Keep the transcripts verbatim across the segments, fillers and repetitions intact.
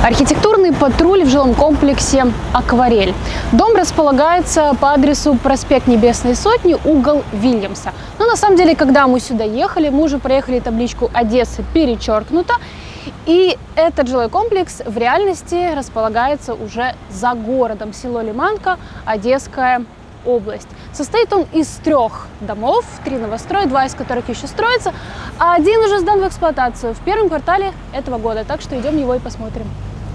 Архитектурный патруль в жилом комплексе «Акварель». Дом располагается по адресу проспект Небесной Сотни, угол Вильямса. Но на самом деле, когда мы сюда ехали, мы уже проехали табличку «Одесса перечеркнута». И этот жилой комплекс в реальности располагается уже за городом, село Лиманка, Одесская область. Состоит он из трех домов, три новостроя, два из которых еще строятся, а один уже сдан в эксплуатацию в первом квартале этого года. Так что идем его и посмотрим.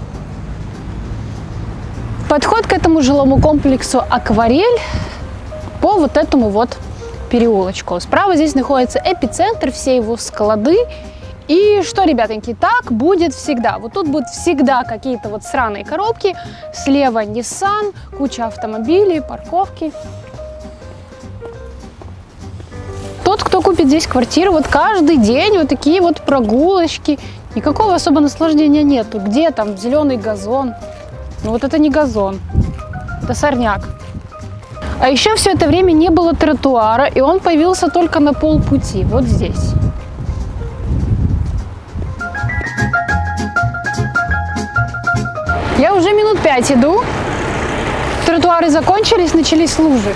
Подход к этому жилому комплексу «Акварель» по вот этому вот переулочку. Справа здесь находится эпицентр, все его склады. И что, ребятоньки, так будет всегда. Вот тут будут всегда какие-то вот сраные коробки. Слева Nissan, куча автомобилей, парковки. Тот, кто купит здесь квартиру, вот каждый день вот такие вот прогулочки. Никакого особого наслаждения нету. Где там зеленый газон? Ну вот это не газон, это сорняк. А еще все это время не было тротуара, и он появился только на полпути, вот здесь. Я уже минут пять иду, тротуары закончились, начались лужи.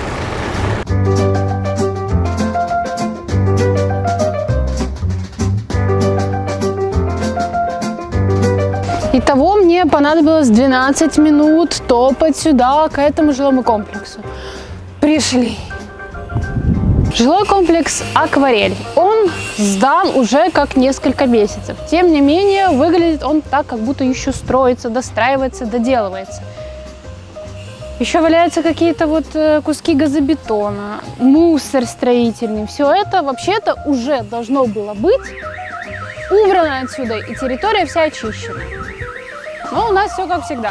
Итого мне понадобилось двенадцать минут топать сюда, к этому жилому комплексу. Пришли. Жилой комплекс «Акварель». Он сдан уже как несколько месяцев. Тем не менее, выглядит он так, как будто еще строится, достраивается, доделывается. Еще валяются какие-то вот куски газобетона, мусор строительный. Все это вообще-то уже должно было быть убрано отсюда, и территория вся очищена. Но у нас все как всегда.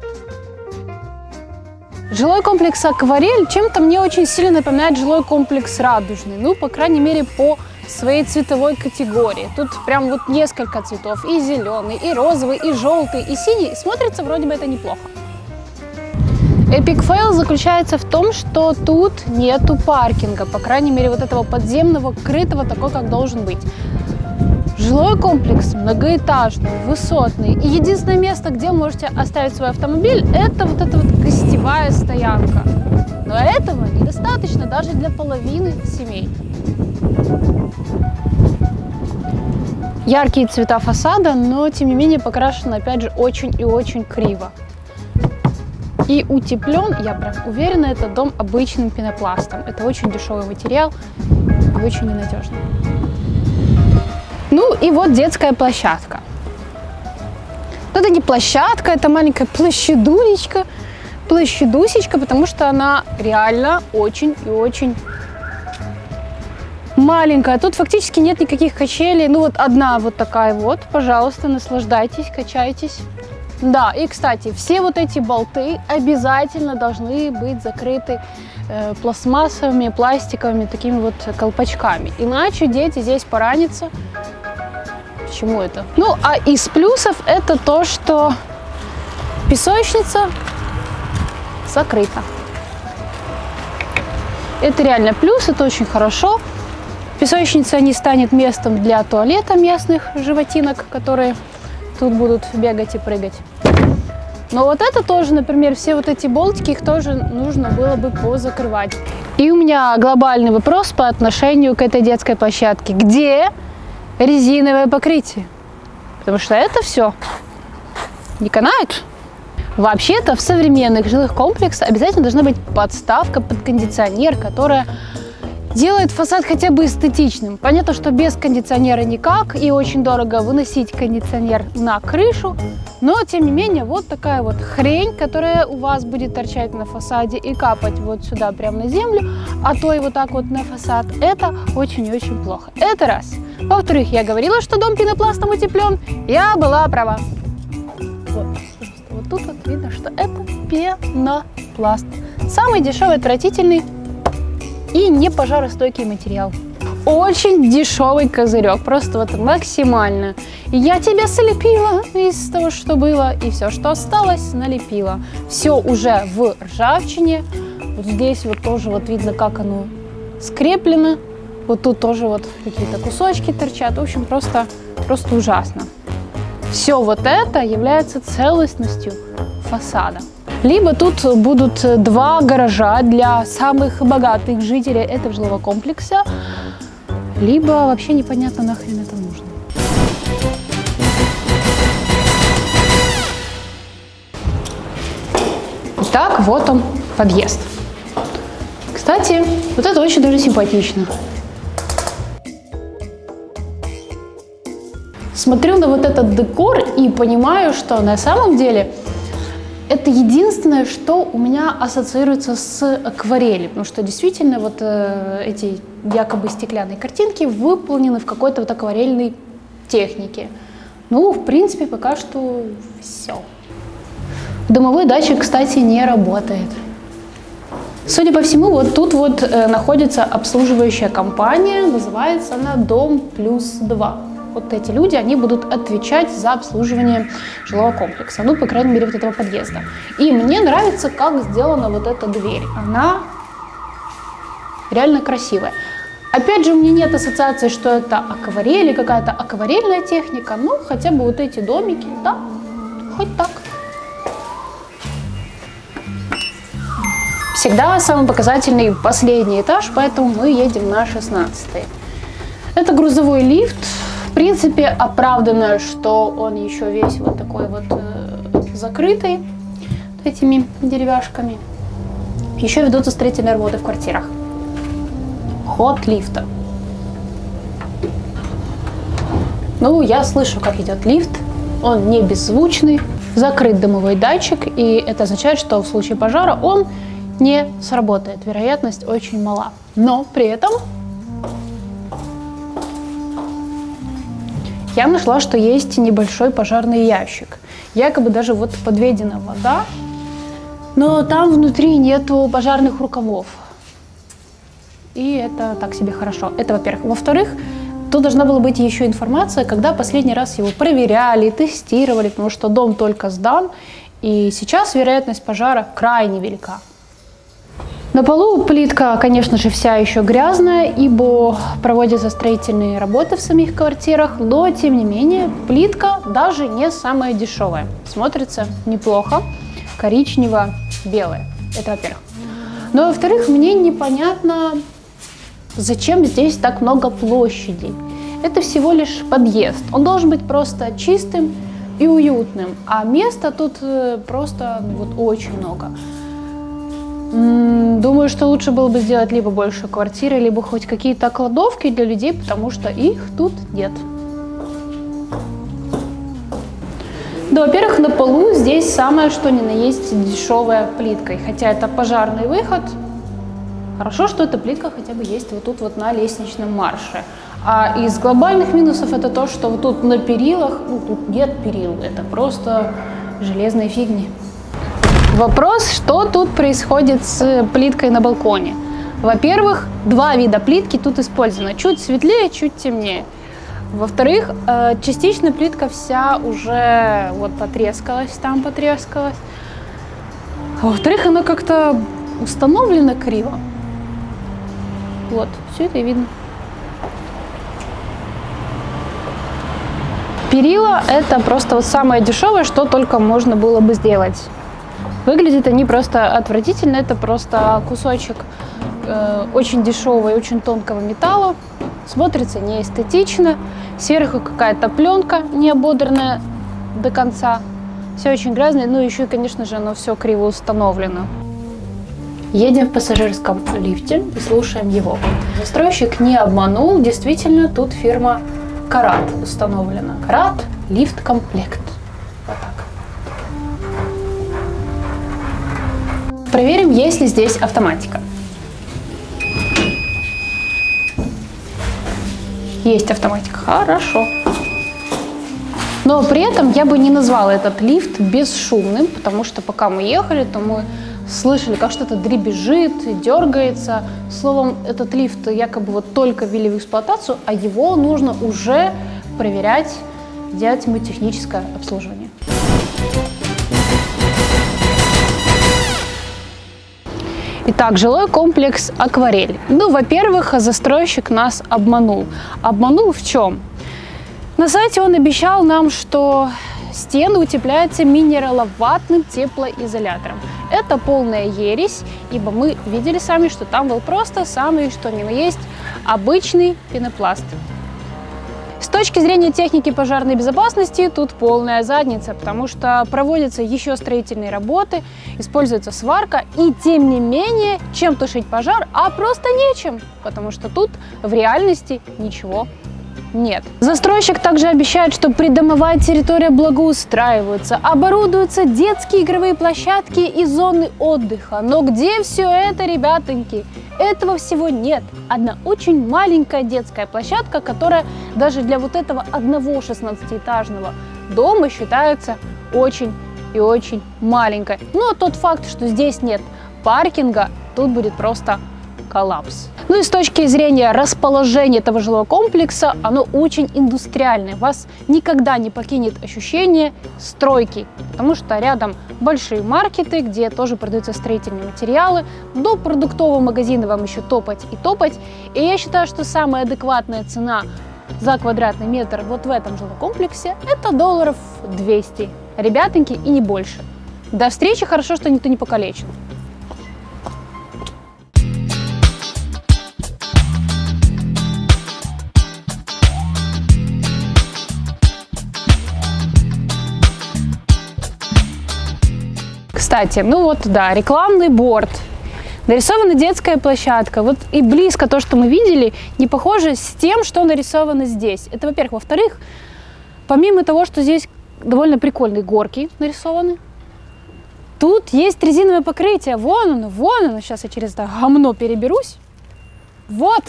Жилой комплекс «Акварель» чем-то мне очень сильно напоминает жилой комплекс «Радужный». Ну, по крайней мере, по своей цветовой категории. Тут прям вот несколько цветов. И зеленый, и розовый, и желтый, и синий. Смотрится вроде бы это неплохо. Эпик фейл заключается в том, что тут нету паркинга. По крайней мере, вот этого подземного, крытого, такой, как должен быть. Жилой комплекс многоэтажный, высотный. И единственное место, где вы можете оставить свой автомобиль, это вот эта вот гостевая стоянка. Но этого недостаточно даже для половины семей. Яркие цвета фасада, но тем не менее покрашен опять же очень и очень криво. И утеплен, я прям уверена, это дом обычным пенопластом. Это очень дешевый материал и очень ненадежный. Ну и вот детская площадка. Это не площадка, это маленькая площадулечка, площадусечка, потому что она реально очень и очень маленькая. Тут фактически нет никаких качелей. Ну вот одна вот такая вот, пожалуйста, наслаждайтесь, качайтесь. Да, и кстати, все вот эти болты обязательно должны быть закрыты э, пластмассовыми, пластиковыми такими вот колпачками. Иначе дети здесь поранятся. Почему это? Ну, а из плюсов это то, что песочница закрыта. Это реально плюс, это очень хорошо. Песочница не станет местом для туалета местных животинок, которые тут будут бегать и прыгать. Но вот это тоже, например, все вот эти болтики, их тоже нужно было бы позакрывать. И у меня глобальный вопрос по отношению к этой детской площадке. Где резиновое покрытие? Потому что это все не канает. Вообще-то в современных жилых комплексах обязательно должна быть подставка под кондиционер, которая делает фасад хотя бы эстетичным. Понятно, что без кондиционера никак, и очень дорого выносить кондиционер на крышу, но тем не менее вот такая вот хрень, которая у вас будет торчать на фасаде и капать вот сюда прямо на землю, а то и вот так вот на фасад, это очень и очень плохо. Это раз. Во-вторых, я говорила, что дом пенопластом утеплен, я была права. Вот, вот тут вот видно, что это пенопласт. Самый дешевый, отвратительный и не пожаростойкий материал. Очень дешевый козырек, просто вот максимально. Я тебя слепила из того, что было, и все, что осталось, налепила. Все уже в ржавчине. Вот здесь вот тоже вот видно, как оно скреплено. Вот тут тоже вот какие-то кусочки торчат. В общем, просто, просто ужасно. Все вот это является целостностью фасада. Либо тут будут два гаража для самых богатых жителей этого жилого комплекса, либо вообще непонятно, нахрен это нужно. Итак, вот он, подъезд. Кстати, вот это очень даже симпатично. Смотрю на вот этот декор и понимаю, что на самом деле это единственное, что у меня ассоциируется с акварелью, потому что действительно вот э, эти якобы стеклянные картинки выполнены в какой-то вот акварельной технике. Ну, в принципе, пока что все. Дымовой датчик, кстати, не работает. Судя по всему, вот тут вот э, находится обслуживающая компания, называется она Дом плюс два. Вот эти люди, они будут отвечать за обслуживание жилого комплекса, ну, по крайней мере, вот этого подъезда. И мне нравится, как сделана вот эта дверь. Она реально красивая. Опять же, у меня нет ассоциации, что это акварель или какая-то акварельная техника, ну, хотя бы вот эти домики, да, хоть так. Всегда самый показательный последний этаж, поэтому мы едем на шестнадцатый. Это грузовой лифт. В принципе, оправданно, что он еще весь вот такой вот э, закрытый вот этими деревяшками. Еще ведутся строительные работы в квартирах. Ход лифта. Ну, я слышу, как идет лифт. Он не беззвучный. Закрыт дымовой датчик, и это означает, что в случае пожара он не сработает. Вероятность очень мала. Но при этом я нашла, что есть небольшой пожарный ящик. Якобы даже вот подведена вода, но там внутри нету пожарных рукавов. И это так себе хорошо. Это во-первых. Во-вторых, тут должна была быть еще информация, когда последний раз его проверяли, тестировали, потому что дом только сдан, и сейчас вероятность пожара крайне велика. На полу плитка, конечно же, вся еще грязная, ибо проводятся строительные работы в самих квартирах, но, тем не менее, плитка даже не самая дешевая. Смотрится неплохо, коричнево-белая. Это во-первых. Но, во-вторых, мне непонятно, зачем здесь так много площади. Это всего лишь подъезд. Он должен быть просто чистым и уютным, а места тут просто вот очень много. Думаю, что лучше было бы сделать либо больше квартиры, либо хоть какие-то кладовки для людей, потому что их тут нет. Да, во-первых, на полу здесь самое что ни на есть дешевая плитка. И хотя это пожарный выход, хорошо, что эта плитка хотя бы есть вот тут вот на лестничном марше. А из глобальных минусов это то, что вот тут на перилах, ну тут нет перил, это просто железные фигни. Вопрос, что тут происходит с плиткой на балконе. Во-первых, два вида плитки тут использованы. Чуть светлее, чуть темнее. Во-вторых, частично плитка вся уже вот потрескалась, там потрескалась. А во-вторых, она как-то установлена криво. Вот, все это и видно. Перила – это просто вот самое дешевое, что только можно было бы сделать. Выглядят они просто отвратительно, это просто кусочек э, очень дешевого и очень тонкого металла, смотрится неэстетично, сверху какая-то пленка не ободранная до конца, все очень грязное, ну еще и, конечно же, оно все криво установлено. Едем в пассажирском лифте и слушаем его. Застройщик не обманул, действительно тут фирма Карат установлена. Карат лифт-комплект. Вот так. Проверим, есть ли здесь автоматика. Есть автоматика. Хорошо. Но при этом я бы не назвала этот лифт бесшумным, потому что пока мы ехали, то мы слышали, как что-то дребезжит, дергается. Словом, этот лифт якобы вот только ввели в эксплуатацию, а его нужно уже проверять, делать ему техническое обслуживание. Итак, жилой комплекс «Акварель». Ну, во-первых, застройщик нас обманул. Обманул в чем? На сайте он обещал нам, что стены утепляются минераловатным теплоизолятором. Это полная ересь, ибо мы видели сами, что там был просто самый что ни на есть обычный пенопласт. С точки зрения техники пожарной безопасности тут полная задница, потому что проводятся еще строительные работы, используется сварка, и тем не менее, чем тушить пожар, а просто нечем, потому что тут в реальности ничего нет. Застройщик также обещает, что придомовая территория благоустраивается, оборудуются детские игровые площадки и зоны отдыха. Но где все это, ребятоньки? Этого всего нет. Одна очень маленькая детская площадка, которая даже для вот этого одного шестнадцатиэтажного дома считается очень и очень маленькой. Но тот факт, что здесь нет паркинга, тут будет просто коллапс. Ну и с точки зрения расположения этого жилого комплекса, оно очень индустриальное. Вас никогда не покинет ощущение стройки, потому что рядом большие маркеты, где тоже продаются строительные материалы. До продуктового магазина вам еще топать и топать. И я считаю, что самая адекватная цена за квадратный метр вот в этом жилом комплексе – это долларов двести. Ребятоньки, и не больше. До встречи, хорошо, что никто не покалечен. Кстати, ну вот, да, рекламный борд, нарисована детская площадка. Вот и близко то, что мы видели, не похоже с тем, что нарисовано здесь. Это, во-первых. Во-вторых, помимо того, что здесь довольно прикольные горки нарисованы, тут есть резиновое покрытие. Вон оно, вон оно. Сейчас я через это гомно переберусь. Вот.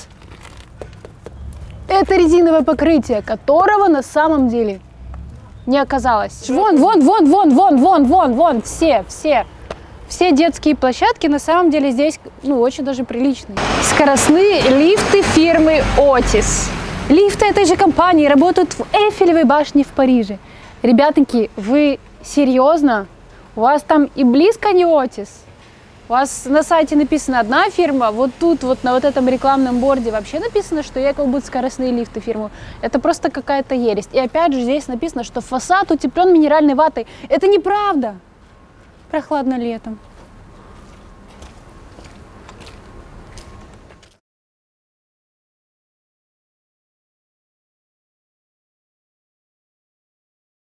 Это резиновое покрытие, которого на самом деле не оказалось. Вон, вон, вон, вон, вон, вон, вон, вон, все, все. Все детские площадки на самом деле здесь, ну, очень даже приличные. Скоростные лифты фирмы Otis. Лифты этой же компании работают в Эйфелевой башне в Париже. Ребятоньки, вы серьезно? У вас там и близко не Otis? У вас на сайте написана одна фирма, вот тут вот на вот этом рекламном борде вообще написано, что якобы будут скоростные лифты фирмы. Это просто какая-то ересь. И опять же здесь написано, что фасад утеплен минеральной ватой. Это неправда. Прохладно летом.